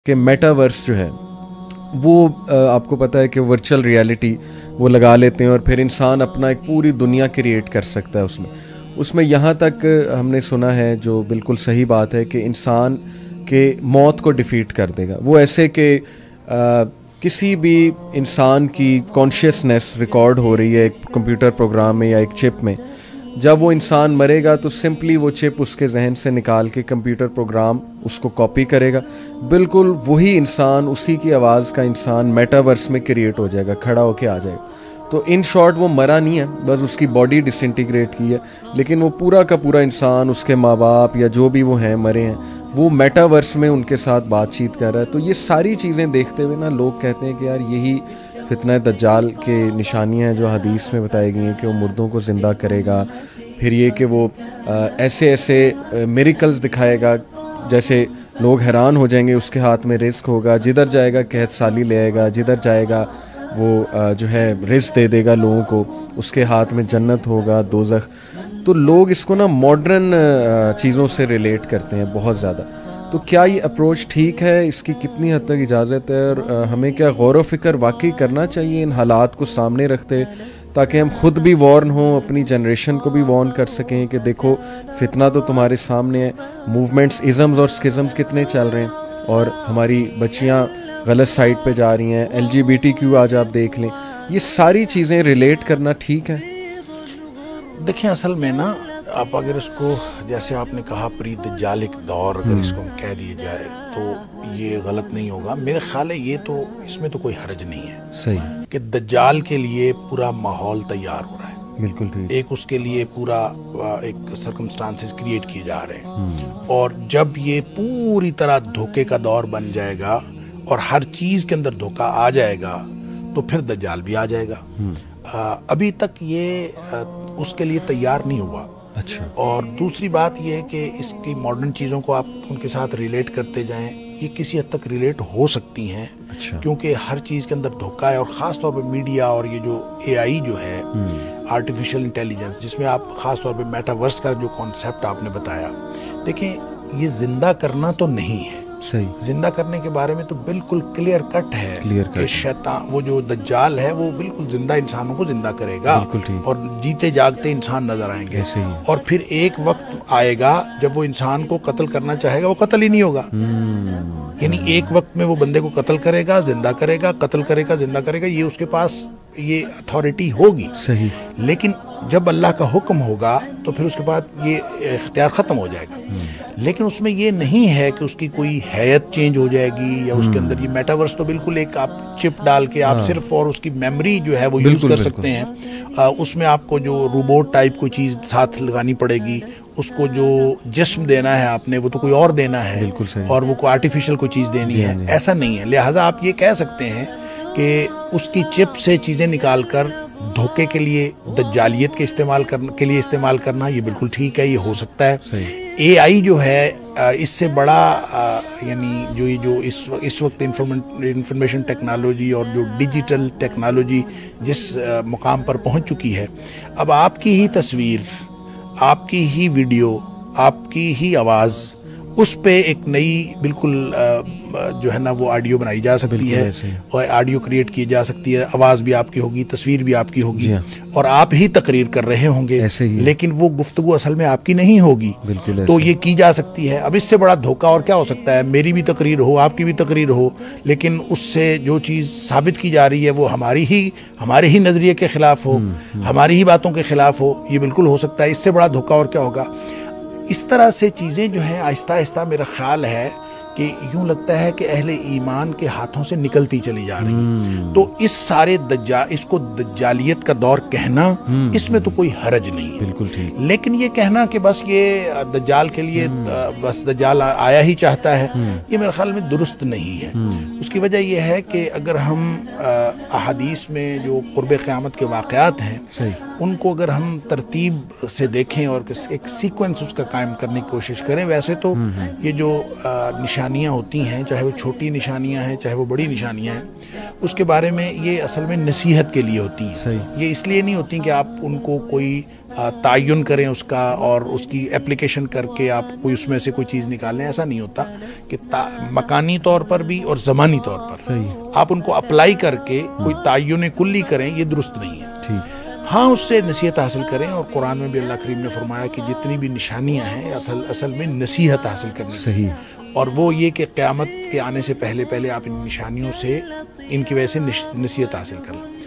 کہ میٹاورس جو ہے وہ آپ کو پتہ ہے کہ ورچوئل ریالٹی وہ لگا لیتے ہیں اور پھر انسان اپنا ایک پوری دنیا کریٹ کر سکتا ہے اس میں یہاں تک ہم نے سنا ہے جو بالکل صحیح بات ہے کہ انسان کے موت کو ڈیفیٹ کر دے گا. وہ ایسے کہ کسی بھی انسان کی کانشیسنیس ریکارڈ ہو رہی ہے ایک کمپیوٹر پروگرام میں یا ایک چپ میں. جب وہ انسان مرے گا تو سمپلی وہ چپ اس کے ذہن سے نکال کے کمپیوٹر پروگرام اس کو کاپی کرے گا. بالکل وہی انسان, اسی کی آواز کا انسان میٹاورس میں کریٹ ہو جائے گا, کھڑا ہو کے آ جائے گا. تو ان شارٹ وہ مرا نہیں ہے, بس اس کی باڈی ڈس انٹیگریٹ کی ہے, لیکن وہ پورا کا پورا انسان, اس کے ماں باپ یا جو بھی وہ ہیں مرے ہیں, وہ میٹاورس میں ان کے ساتھ بات چیت کر رہا ہے. تو یہ ساری چیزیں دیکھتے ہوئے نا لوگ کہتے ہیں کہ یار یہی فتنہ دجال کے نشانیاں ہیں جو حدیث میں بتائی گئی ہیں کہ وہ مردوں کو زندہ کرے گا. پھر یہ کہ وہ ایسے ایسے میریکلز دکھائے گا جیسے لوگ حیران ہو جائیں گے. اس کے ہاتھ میں رزق ہوگا, جدھر جائے گا قحط سالی لے آئے گا, جدھر جائے گا وہ جو ہے رزق دے دے گا لوگوں کو, اس کے ہاتھ میں جنت ہوگا, دوزخ. تو لوگ اس کو نا ماڈرن چیزوں سے ریلیٹ کرتے ہیں بہت زیادہ. تو کیا یہ اپروچ ٹھیک ہے؟ اس کی کتنی حد تک اجازت ہے؟ اور ہمیں کیا غور و فکر واقعی کرنا چاہیے ان حالات کو سامنے رکھتے, تاکہ ہم خود بھی وارن ہوں, اپنی جنریشن کو بھی وارن کر سکیں کہ دیکھو فتنہ تو تمہارے سامنے ہے, موومنٹس ازمز اور اسکزمز کتنے چل رہے ہیں, اور ہماری بچیاں غلط سائٹ پہ جا رہی ہیں, LGBTQ آج آپ دیکھ لیں. یہ ساری چیزیں ریلیٹ کرنا ٹھیک ہے؟ دیکھیں اصل میں نا آپ اگر اس کو جیسے آپ نے کہا پری دجالک دور اگر اس کو کہہ دیا جائے تو یہ غلط نہیں ہوگا. میرے خیال ہے یہ تو اس میں تو کوئی حرج نہیں ہے صحیح کہ دجال کے لیے پورا ماحول تیار ہو رہا ہے. بالکل ٹھیک. ایک اس کے لیے پورا ایک سرکمسٹانسز کریٹ کیے جا رہے ہیں, اور جب یہ پوری طرح دھوکے کا دور بن جائے گا اور ہر چیز کے اندر دھوکہ آ جائے گا تو پھر دجال بھی آ جائے گا. ابھی تک یہ اس کے لیے تیار نہیں ہوا. اچھا. اور دوسری بات یہ ہے کہ اس کی ماڈرن چیزوں کو آپ ان کے ساتھ ریلیٹ کرتے جائیں, یہ کسی حد تک ریلیٹ ہو سکتی ہیں. اچھا. کیونکہ ہر چیز کے اندر دھوکہ ہے, اور خاص طور پہ میڈیا اور یہ جو AI جو ہے آرٹیفیشل انٹیلیجنس, جس میں آپ خاص طور پہ میٹاورس کا جو کانسیپٹ آپ نے بتایا, دیکھیں یہ زندہ کرنا تو نہیں ہے. صحیح. زندہ کرنے کے بارے میں تو بالکل کلیئر کٹ ہے کہ شیطان وہ جو دجال ہے وہ بالکل زندہ انسانوں کو زندہ کرے گا, اور جیتے جاگتے انسان نظر آئیں گے. اور پھر ایک وقت آئے گا جب وہ انسان کو قتل کرنا چاہے گا, وہ قتل ہی نہیں ہوگا. یعنی ایک وقت میں وہ بندے کو قتل کرے گا, زندہ کرے گا, قتل کرے گا, زندہ کرے گا, یہ اس کے پاس یہ اتھارٹی ہوگی. صحیح. لیکن جب اللہ کا حکم ہوگا تو پھر اس کے بعد یہ اختیار ختم ہو جائے گا. لیکن اس میں یہ نہیں ہے کہ اس کی کوئی حیت چینج ہو جائے گی, یا اس کے اندر یہ میٹاورس تو بالکل ایک آپ چپ ڈال کے آپ صرف اور اس کی میموری جو ہے وہ یوز کر سکتے ہیں. اس میں آپ کو جو روبوٹ ٹائپ کوئی چیز ساتھ لگانی پڑے گی, اس کو جو جسم دینا ہے آپ نے وہ تو کوئی اور دینا ہے, اور وہ کوئی آرٹیفیشل کوئی چیز دینی ہے, ایسا نہیں ہے. لہٰذا آپ یہ کہہ سکتے ہیں کہ اس کی چپ سے چیزیں نکال کر دھوکے کے لیے, دجالیت کے استعمال کرنا یہ بالکل ٹھیک ہے, یہ ہو سکتا ہے. AI جو ہے اس سے بڑا یعنی جو اس وقت انفارمیشن ٹیکنالوجی اور جو ڈیجیٹل ٹیکنالوجی جس مقام پر پہنچ چکی ہے, اب آپ کی ہی تصویر, آپ کی ہی ویڈیو, آپ کی ہی آواز, اس پہ ایک نئی بالکل جو ہے نا وہ آڈیو بنائی جا سکتی ہے, اور آڈیو کریٹ کی جا سکتی ہے. آواز بھی آپ کی ہوگی, تصویر بھی آپ کی ہوگی, اور آپ ہی تقریر کر رہے ہوں گے, لیکن وہ گفتگو اصل میں آپ کی نہیں ہوگی. تو یہ کی جا سکتی ہے. اب اس سے بڑا دھوکہ اور کیا ہو سکتا ہے؟ میری بھی تقریر ہو, آپ کی بھی تقریر ہو, لیکن اس سے جو چیز ثابت کی جا رہی ہے وہ ہمارے ہی نظریے کے خلاف ہو, ہماری ہی باتوں کے خلاف ہو. یہ بالکل ہو سکتا ہے. اس سے بڑا دھوکہ اور کیا ہوگا؟ اس طرح سے چیزیں جو ہیں آہستہ آہستہ میرا خیال ہے کہ یوں لگتا ہے کہ اہل ایمان کے ہاتھوں سے نکلتی چلی جا رہی ہیں. تو اس سارے اس کو دجالیت کا دور کہنا, اس میں تو کوئی حرج نہیں ہے. بالکل ٹھیک. لیکن یہ کہنا کہ بس یہ دجال کے لیے بس دجال آیا ہی چاہتا ہے, یہ میرے خیال میں درست نہیں ہے. اس کی وجہ یہ ہے کہ اگر ہم احادیث میں جو قرب قیامت کے واقعات ہیں ان کو اگر ہم ترتیب سے دیکھیں اور ایک سیکوینس اس کا قائم کرنے کی کوشش کریں, ویسے تو یہ جو نشان نشانیاں ہوتی ہیں، چاہے وہ چھوٹی نشانیاں ہیں چاہے وہ بڑی نشانیاں ہیں، اس کے بارے میں یہ اصل میں نصیحت کے لیے ہوتی ہیں. یہ اس لیے نہیں ہوتی کہ آپ ان کو کوئی تعین کریں اس کا اور اس کی اپلیکیشن کر کے آپ کوئی اس میں سے کوئی چیز نکالیں. ایسا نہیں ہوتا کہ مکانی طور پر بھی اور زمانی طور پر آپ ان کو اپلائی کر کے کوئی تعین کلی کریں، یہ درست نہیں ہے. ہاں اس سے نصیحت حاصل کریں، اور قرآن میں بھی اللہ کریم نے فرمایا کہ جتنی بھی نشانیاں ہیں اصل میں نصیحت حاصل کرنی صحیح، اور وہ یہ کہ قیامت کے آنے سے پہلے آپ ان نشانیوں سے ان کی وجہ سے نصیحت حاصل کریں.